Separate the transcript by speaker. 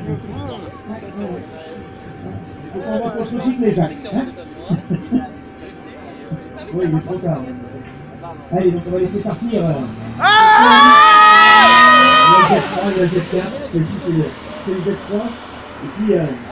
Speaker 1: On va se gicler, Jacques. Hein? Oui, il est trop tard. Allez, donc on va laisser partir. Il y a le Z3, c'est le Z4, c'est le Z3. Et puis,